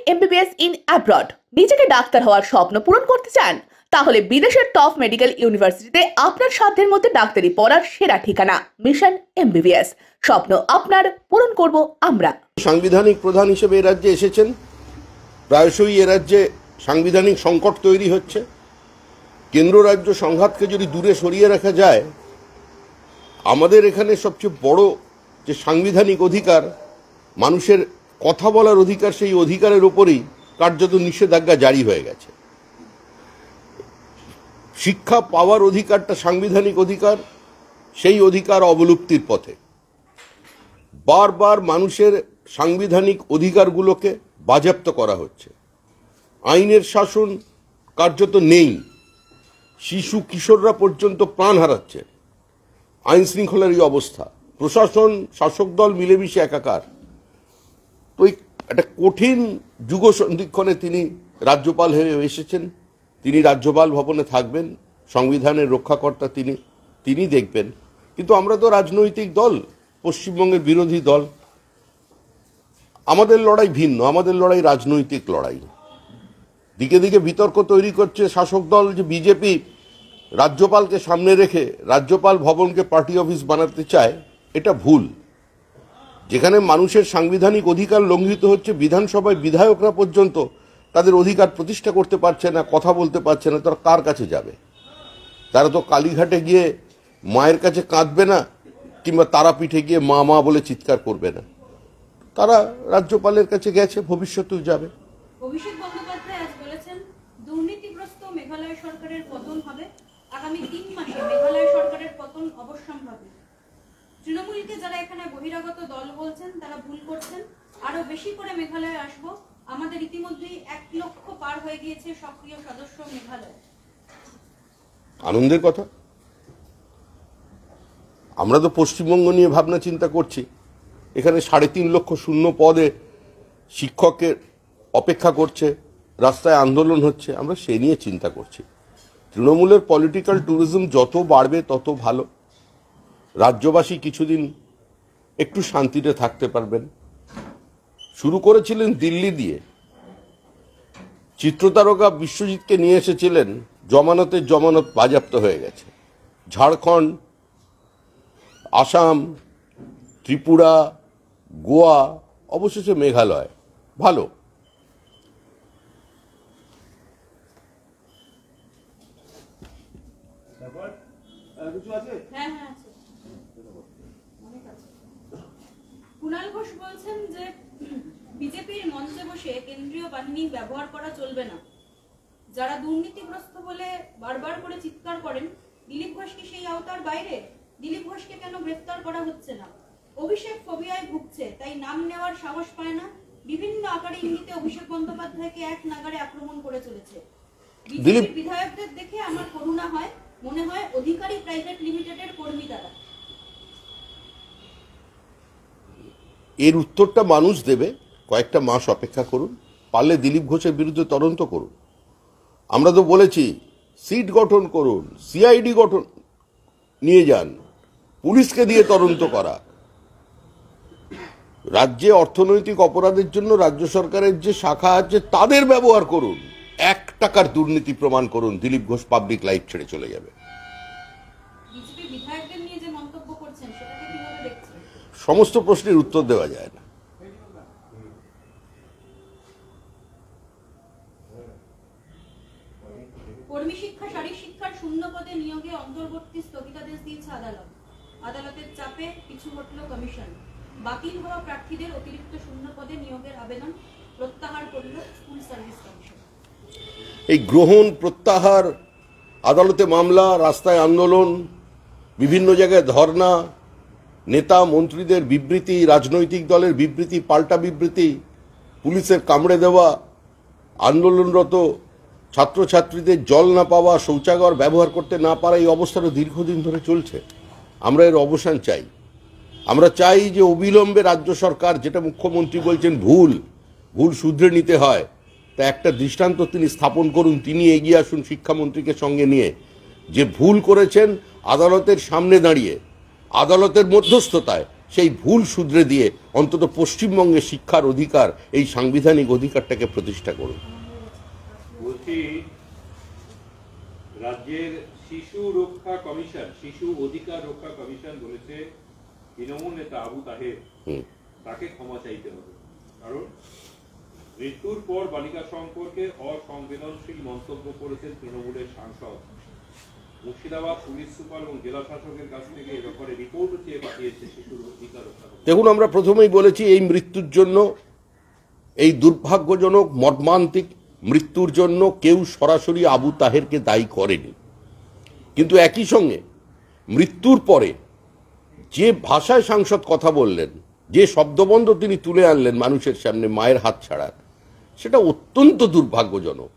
MBBS in abroad নিজেকে ডাক্তার হওয়ার স্বপ্ন পূরণ করতে চান তাহলে বিদেশের টপ মেডিকেল ইউনিভার্সিটিতে আপনার সাধ্যের মধ্যে ডাক্তারি পড়ার সেরা ঠিকানা মিশন MBBS স্বপ্ন আপনার পূরণ করব আমরা। সাংবিধানিক প্রধান হিসেবে এই রাজ্যে এসেছেন, প্রায়শই এ রাজ্যে সাংবিধানিক সংকট তৈরি হচ্ছে। কেন্দ্র রাজ্য সংঘাতকে যদি দূরে সরিয়ে রাখা যায়, আমাদের এখানে সবচেয়ে বড় যে সাংবিধানিক অধিকার, মানুষের কথা বলার অধিকার, সেই অধিকারের উপরই কার্যত নিষেধাজ্ঞা জারি হয়ে গেছে। শিক্ষা পাওয়ার অধিকারটা সাংবিধানিক অধিকার, সেই অধিকার অবলুপ্তির পথে। বারবার মানুষের সাংবিধানিক অধিকারগুলোকে বাজেয়াপ্ত করা হচ্ছে। আইনের শাসন কার্যত নেই, শিশু কিশোররা পর্যন্ত প্রাণ হারাচ্ছে। আইন শৃঙ্খলার এই অবস্থা, প্রশাসন শাসক দল মিলেমিশে একাকার। তো একটা কঠিন যুগ সন্ধিক্ষণে তিনি রাজ্যপাল হয়ে এসেছেন। তিনি রাজ্যপাল ভবনে থাকবেন, সংবিধানের রক্ষাকর্তা তিনি দেখবেন। কিন্তু আমরা তো রাজনৈতিক দল, পশ্চিমবঙ্গের বিরোধী দল, আমাদের লড়াই ভিন্ন, আমাদের লড়াই রাজনৈতিক লড়াই। দিকে দিকে বিতর্ক তৈরি করছে শাসক দল যে বিজেপি রাজ্যপালকে সামনে রেখে রাজ্যপাল ভবনকে পার্টি অফিস বানাতে চায়। এটা ভুল। যেখানে মানুষের সাংবিধানিক অধিকার লঙ্ঘিত হচ্ছে, বিধানসভায় বিধায়করা পর্যন্ত তাদের অধিকার প্রতিষ্ঠা করতে পারছে না, কথা বলতে পারছে না, তারা কার কাছে যাবে? তারা তো কালীঘাটে গিয়ে মায়ের কাছে কাঁদবে না, কিংবা তারাপীঠে গিয়ে মা মা বলে চিৎকার করবে না। তারা রাজ্যপালের কাছে গেছে, ভবিষ্যতেও যাবে। অভিষেক বন্দ্যোপাধ্যায় আজ বলেছেন দুর্নীতিগ্রস্ত মেঘালয় সরকারের পতন হবে। আগামী 3 মাসে মেঘালয় সরকারের পতন অবশ্যম্ভাবী। তৃণমূলকে যারা এখানে বহিরাগত দল বলছেন তারা ভুল করছেন। আরো বেশি করে মেঘালয়ে আসবো। আমাদের ইতিমধ্যেই 1 লক্ষ পার হয়ে গিয়েছে সক্রিয় সদস্য মেঘালয়। আনন্দের কথা। আমরা তো পশ্চিমবঙ্গ নিয়ে ভাবনা চিন্তা করছি। এখানে 3.5 লক্ষ শূন্য পদে শিক্ষকের অপেক্ষা করছে, রাস্তায় আন্দোলন হচ্ছে, আমরা সে নিয়ে চিন্তা করছি। তৃণমূলের পলিটিক্যাল ট্যুরিজম যত বাড়বে তত ভালো। রাজ্যবাসী কিছুদিন একটু শান্তিতে থাকতে পারবেন। শুরু করেছিলেন দিল্লি দিয়ে, চিত্রতারকা বিশ্বজিৎকে নিয়ে এসেছিলেন, জমানতের জমানত বাজেয়াপ্ত হয়ে গেছে। ঝাড়খণ্ড, আসাম, ত্রিপুরা, গোয়া, অবশেষে মেঘালয়। ভালো। কুণাল ঘোষ বলছেন যে বিজেপির মঞ্চে বসে কেন্দ্রীয় বাহিনী ব্যবহার করা চলবে না। যারা দুর্নীতিগ্রস্ত বলে বারবার করে চিৎকার করেন, দিলীপ ঘোষ কি সেই আওতার বাইরে? দিলীপ ঘোষকে কেন গ্রেফতার করা হচ্ছে না? অভিষেক ফোবিয়ায় ভুগছে, তাই নাম নেওয়ার সাহস পায় না। বিভিন্ন আকারে ইঙ্গিতে অভিষেক বন্দ্যোপাধ্যায়কে এক নাগারে আক্রমণ করে চলেছে। বিজেপির বিধায়কদের দেখে আমার করুণা হয়, মনে হয় অধিকারী প্রাইভেট লিমিটেডের কর্মী তারা। এর উত্তরটা মানুষ দেবে। কয়েকটা মাস অপেক্ষা করুন, পারলে দিলীপ ঘোষের বিরুদ্ধে তদন্ত করুন। আমরা তো বলেছি সিট গঠন করুন, সিআইডি গঠন নিয়ে যান, পুলিশকে দিয়ে তদন্ত করা। রাজ্যে অর্থনৈতিক অপরাধের জন্য রাজ্য সরকারের যে শাখা আছে তাদের ব্যবহার করুন। 1 টাকার দুর্নীতি প্রমাণ করুন, দিলীপ ঘোষ পাবলিক লাইফ ছেড়ে চলে যাবে। সমস্ত প্রশ্নের উত্তর দেওয়া যায় না। কর্মী শিক্ষা, শারীরিক শিক্ষার শূন্য পদে নিয়োগে অন্তর্বর্তী স্থগিতাদেশ দিয়েছে আদালত। আদালতের চাপে পিছু হটল কমিশন। বাতিল হওয়া প্রার্থীদের অতিরিক্ত শূন্য পদে নিয়োগের আবেদন প্রত্যাহার করল স্কুল সার্ভিস কমিশন। এই গ্রহণ প্রত্যাহার, আদালতে মামলা, রাস্তায় আন্দোলন, বিভিন্ন জায়গায় ধর্ণা, নেতা মন্ত্রীদের বিবৃতি, রাজনৈতিক দলের বিবৃতি, পাল্টা বিবৃতি, পুলিশের কামড়ে দেওয়া, আন্দোলনরত ছাত্রছাত্রীদের জল না পাওয়া, শৌচাগার ব্যবহার করতে না পারা, এই অবস্থাটা দীর্ঘদিন ধরে চলছে। আমরা এর অবসান চাই। আমরা চাই যে অবিলম্বে রাজ্য সরকার, যেটা মুখ্যমন্ত্রী বলছেন ভুল শুধরে নিতে হয়, তা একটা দৃষ্টান্ত তিনি স্থাপন করুন। তিনি এগিয়ে আসুন শিক্ষামন্ত্রীকে সঙ্গে নিয়ে, যে ভুল করেছেন আদালতের সামনে দাঁড়িয়ে, আদালতের মধ্যস্থতায় সেই ভুল শুধরে দিয়ে অন্তত পশ্চিমবঙ্গে শিক্ষার অধিকার, এই সাংবিধানিক অধিকারটাকে প্রতিষ্ঠা করুন। বলছি, রাজ্যের শিশু রক্ষা কমিশন, শিশু অধিকার রক্ষা কমিশন বলেছে তৃণমূল নেতা আবু তাহের তাকে ক্ষমা চাইতে হবে, কারণ মৃত্যুর পর বালিকা সম্পর্কে অসংবেদনশীল মন্তব্য করেছেন তৃণমূলের সাংসদ। মুর্শিদাবাদ পুলিশ সুপার এবং জেলা শাসকের কাছ থেকে এ ব্যাপারে রিপোর্ট চেয়ে পাঠিয়েছে শিশুর অধিকার রক্ষা। দেখুন, আমরা প্রথমেই বলেছি এই মৃত্যুর জন্য, এই দুর্ভাগ্যজনক মর্মান্তিক মৃত্যুর জন্য কেউ সরাসরি আবু তাহেরকে দায়ী করেনি, কিন্তু একই সঙ্গে মৃত্যুর পরে যে ভাষায় সাংসদ কথা বললেন, যে শব্দবন্ধ তিনি তুলে আনলেন মানুষের সামনে মায়ের হাত ছাড়ার, সেটা অত্যন্ত দুর্ভাগ্যজনক।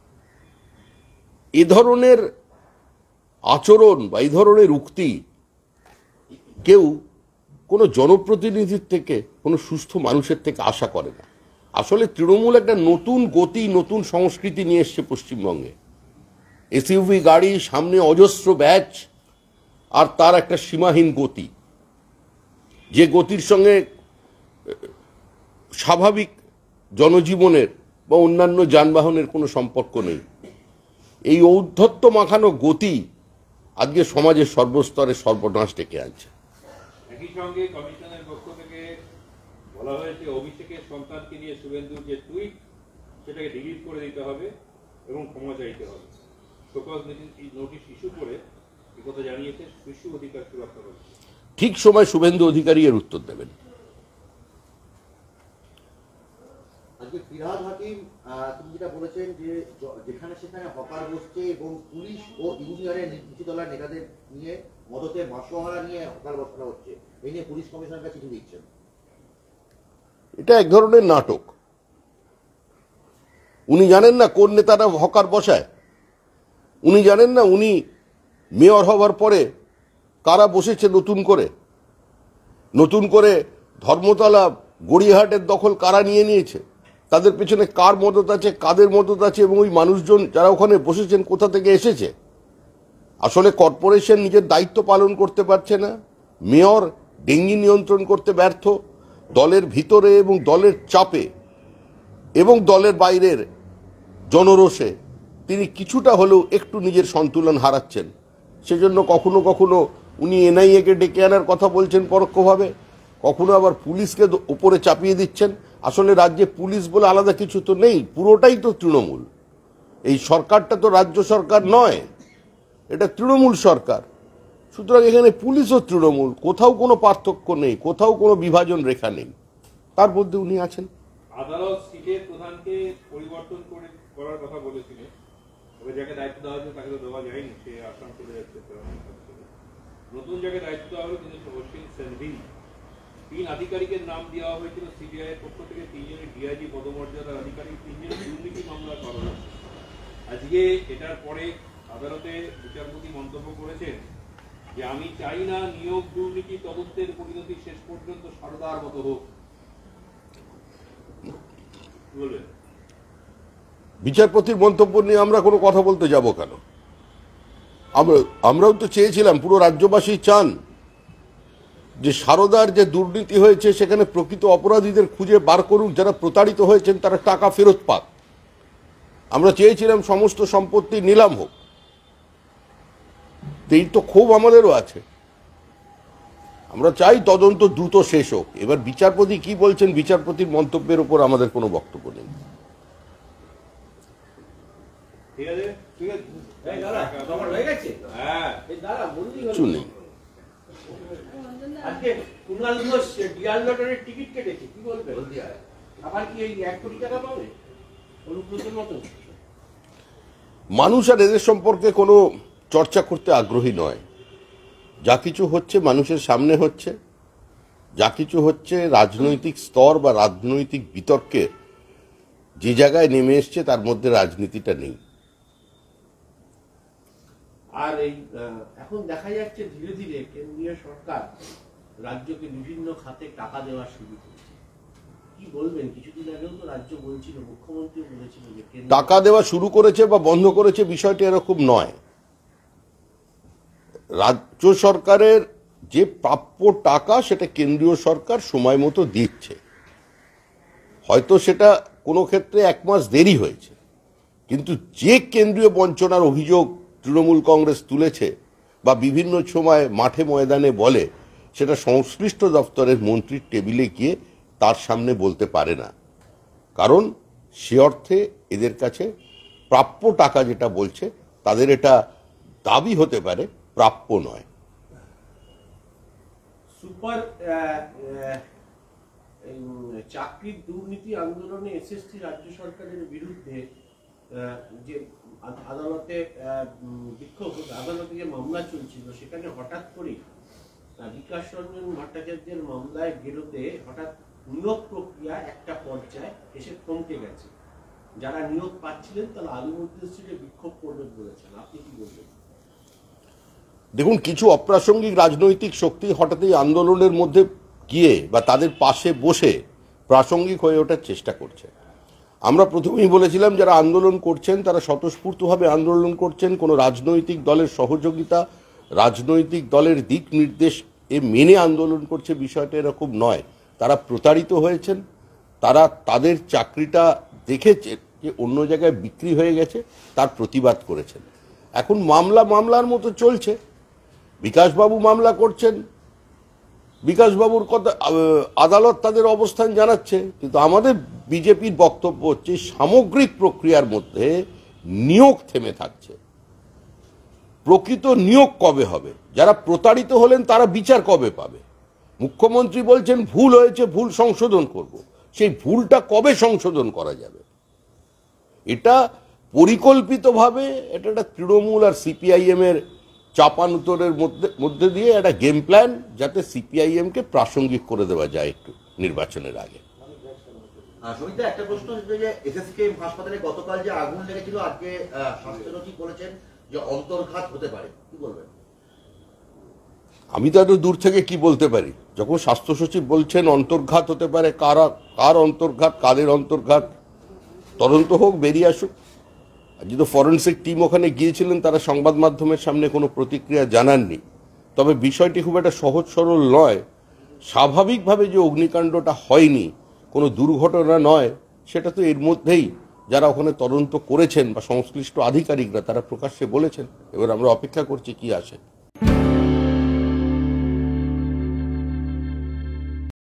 এ ধরনের আচরণ বা এই ধরনের উক্তি কেউ কোনো জনপ্রতিনিধির থেকে, কোনো সুস্থ মানুষের থেকে আশা করে না। আসলে তৃণমূল একটা নতুন গতি, নতুন সংস্কৃতি নিয়ে এসছে পশ্চিমবঙ্গে। এসইউভি গাড়ি, সামনে অজস্র ব্যাচ, আর তার একটা সীমাহীন গতি, যে গতির সঙ্গে স্বাভাবিক জনজীবনের বা অন্যান্য যানবাহনের কোনো সম্পর্ক নেই। এই ঔদ্ধত্য মাখানো গতি আজকে সমাজের সর্বস্তরে সর্বনাশ ডেকে আনছে। একই সঙ্গে কমিশনের পক্ষ থেকে বলা হয়েছে অভিষেকের সন্তানকে নিয়ে শুভেন্দুর যে টুইট, সেটাকে ডিলিট করে দিতে হবে এবং ক্ষমা চাইতে হবে। শোকজ নোটিশ ইস্যু করে একথা জানিয়েছে শিশু অধিকার সুরক্ষা কমিশন। ঠিক সময় শুভেন্দু অধিকারী এর উত্তর দেবেন। আজকে ফিরহাদ হাকিম তিনি যেটা বলেছেন যে যেখানে সেখানে হকার বসছে এবং পুলিশ ও ইউনিয়নের নিচু দলের নেতাদের নিয়ে মদতে মাসোহারা নিয়ে হকার বসানো হচ্ছে, এই নিয়ে পুলিশ কমিশনার কাছে চিঠি দিচ্ছেন। এটা এক ধরনের নাটক। উনি জানেন না কোন নেতারা হকার বসায়? উনি জানেন না উনি মেয়র হওয়ার পরে কারা বসেছে নতুন করে ধর্মতলা, গড়িয়াহাটের দখল কারা নিয়ে নিয়েছে, তাদের পেছনে কার মদত আছে, কাদের মদত আছে, এবং ওই মানুষজন যারা ওখানে বসেছেন কোথা থেকে এসেছে? আসলে কর্পোরেশন নিজের দায়িত্ব পালন করতে পারছে না, মেয়র ডেঙ্গি নিয়ন্ত্রণ করতে ব্যর্থ, দলের ভিতরে এবং দলের চাপে এবং দলের বাইরের জনরোষে তিনি কিছুটা হলেও একটু নিজের সন্তুলন হারাচ্ছেন। সেজন্য কখনো কখনো উনি এনআইএকে ডেকে আনার কথা বলছেন পরোক্ষভাবে, কখনো আবার পুলিশকে উপরে চাপিয়ে দিচ্ছেন। আসলে রাজ্যে পুলিশ বলে আলাদা কিছু তো নেই, পুরোটাই তো তৃণমূল। এই সরকারটা তো রাজ্য সরকার নয়, এটা তৃণমূল সরকার। সুতরাং এখানে পুলিশও তৃণমূল, কোথাও কোনো পার্থক্য নেই, কোথাও কোনো বিভাজন রেখা নেই, তার মধ্যে উনি আছেন। আদালত সিটের প্রধানকে পরিবর্তন করার কথা বলেছিলেন, তবে যাকে দায়িত্ব দেওয়া হয়েছে তাকে তো দেওয়া যায়নি, সে আসাম চলে যাচ্ছে। নতুন যাকে দায়িত্ব দেওয়া হলো তিনি অশ্বিন সেনভি। 3 আধিকারিকের নাম দেওয়া হয়েছিল সিবিআই এর পক্ষ থেকে, 3 জনের ডিআইজি পদমর্যাদার আধিকারিক, 3 জনের দুর্নীতি মামলা করা হয়েছে। আজকে এটার পরে আদালতে বিচারপতি মন্তব্য করেছেন যে আমি চাই না নিয়োগ দুর্নীতি তদন্তের পরিণতি শেষ পর্যন্ত সারদার মতো হোক। বলবেন বিচারপতির মন্তব্য নিয়ে আমরা কোনো কথা বলতে যাব কেন? আমরাও তো চেয়েছিলাম, পুরো রাজ্যবাসী চান যে সারদার যে দুর্নীতি হয়েছে সেখানে প্রকৃত অপরাধীদের খুঁজে বার করুক, যারা প্রতারিত হয়েছেন তারা টাকা ফেরত পাক। আমরা চেয়েছিলাম সমস্ত সম্পত্তি নিলাম হোক। এই তো ক্ষোভ আমাদেরও আছে, আমরা চাই তদন্ত দ্রুত শেষ হোক। এবার বিচারপতি কি বলছেন, বিচারপতির মন্তব্যের উপর আমাদের কোনো বক্তব্য নেই। ঠিক আছে, ঠিক আছে, কিছু নেই। আজকে কুণাল ঘোষ ডিআর লটারির টিকিট কেটেছে, কি বলবেন? আবার কি এই 1 কোটি টাকা পাবে অনুপ্রোতের মতো? মানুষ আর এদের সম্পর্কে কোনো চর্চা করতে আগ্রহী নয়। যা কিছু হচ্ছে মানুষের সামনে হচ্ছে, যা কিছু হচ্ছে রাজনৈতিক স্তর বা রাজনৈতিক বিতর্কে যে জায়গায় নেমে এসছে তার মধ্যে রাজনীতিটা নেই। আর এই এখন দেখা যাচ্ছে ধীরে ধীরে কেন্দ্রীয় সরকার রাজ্যকে বিভিন্ন খাতে টাকা দেওয়া শুরু করছে, কি বলবেন? কিছুদিন আগেও তো রাজ্য বলছিল, মুখ্যমন্ত্রীও বলেছিল যে টাকা দেওয়া শুরু করেছে বা বন্ধ করেছে বিষয়টি এরকম নয়। রাজ্য সরকারের যে প্রাপ্য টাকা সেটা কেন্দ্রীয় সরকার সময় মতো দিচ্ছে। হয়তো সেটা কোনো ক্ষেত্রে 1 মাস দেরি হয়েছে, কিন্তু যে কেন্দ্রীয় বঞ্চনার অভিযোগ তৃণমূল কংগ্রেস তুলেছে বা বিভিন্ন সময় মাঠে ময়দানে বলে, সেটা সংশ্লিষ্ট দপ্তরের মন্ত্রীর টেবিলে গিয়ে তার সামনে বলতে পারে না, কারণ সে অর্থে এদের কাছে প্রাপ্য টাকা যেটা বলছে তাদের এটা দাবি হতে পারে, প্রাপ্য নয়। সুপার চাকরির দুর্নীতি আন্দোলনে এসএসটি রাজ্য সরকারের বিরুদ্ধে যে আদালতে বিক্ষোভ, আদালতে যে মামলা চলছিল সেখানে হঠাৎ করে বিকাশ রঞ্জন ভট্টাচার্যের মামলায় বিরুদ্ধে হঠাৎ নিয়োগ প্রক্রিয়া একটা পর্যায়ে এসে থমকে গেছে। যারা নিয়োগ পাচ্ছিলেন তারা আলুর উদ্দেশ্যে বিক্ষোভ করবেন বলেছেন, আপনি কি বলবেন? দেখুন, কিছু অপ্রাসঙ্গিক রাজনৈতিক শক্তি হঠাৎই আন্দোলনের মধ্যে গিয়ে বা তাদের পাশে বসে প্রাসঙ্গিক হয়ে ওঠার চেষ্টা করছে। আমরা প্রথমেই বলেছিলাম যারা আন্দোলন করছেন তারা স্বতঃস্ফূর্তভাবে আন্দোলন করছেন, কোনো রাজনৈতিক দলের সহযোগিতা, রাজনৈতিক দলের দিক নির্দেশ মেনে আন্দোলন করছে, বিষয়টা এরকম নয়। তারা প্রতারিত হয়েছেন, তারা তাদের চাকরিটা দেখেছে যে অন্য জায়গায় বিক্রি হয়ে গেছে, তার প্রতিবাদ করেছেন। এখন মামলার মতো চলছে। বিকাশবাবু মামলা করছেন, বিকাশবাবুর কথা আদালত তাদের অবস্থান জানাচ্ছে, কিন্তু আমাদের বিজেপির বক্তব্য হচ্ছে সামগ্রিক প্রক্রিয়ার মধ্যে নিয়োগ থেমে থাকছে। প্রকৃত নিয়োগ কবে হবে? যারা প্রতারিত হলেন তারা বিচার কবে পাবে? মুখ্যমন্ত্রী বলছেন ভুল হয়েছে, ভুল সংশোধন করব। সেই ভুলটা কবে সংশোধন করা যাবে? এটা পরিকল্পিতভাবে এটা একটা তৃণমূল আর সিপিআইএম এর চাপানুতরের মধ্যে দিয়ে একটা গেম প্ল্যান, যাতে সিপিআইএমকে প্রাসঙ্গিক করে দেওয়া যায় একটু নির্বাচনের আগে। সমিতা, একটা প্রশ্ন হচ্ছে যে এসএসকে হাসপাতালে গতকাল যে আগুন লেগেছিল, আজকে স্বাস্থ্য সচিব বলেছেন যে অন্তর্ঘাত হতে পারে, কি বলবেন? আমি তো এত দূর থেকে কি বলতে পারি? যখন স্বাস্থ্য সচিব বলছেন অন্তর্ঘাত হতে পারে, কার অন্তর্ঘাত, কাদের অন্তর্ঘাত, তদন্ত হোক, বেরিয়ে আসুক। যেহেতু ফরেন্সিক টিম ওখানে গিয়েছিলেন, তারা সংবাদ মাধ্যমের সামনে কোনো প্রতিক্রিয়া জানাননি। তবে বিষয়টি খুব একটা সহজ সরল নয়। স্বাভাবিকভাবে যে অগ্নিকাণ্ডটা হয়নি, কোনো দুর্ঘটনা নয়, সেটা তো এর মধ্যেই যারা ওখানে তদন্ত করেছেন বা সংশ্লিষ্ট আধিকারিকরা তারা প্রকাশ্যে বলেছেন। এবার আমরা অপেক্ষা করছি কি আসে।